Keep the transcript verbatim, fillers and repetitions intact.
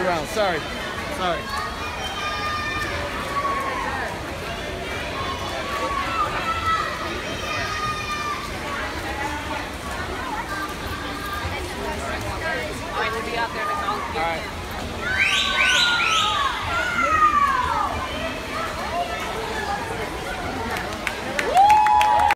around. Sorry. Sorry. All right, we'll be out there next. All right.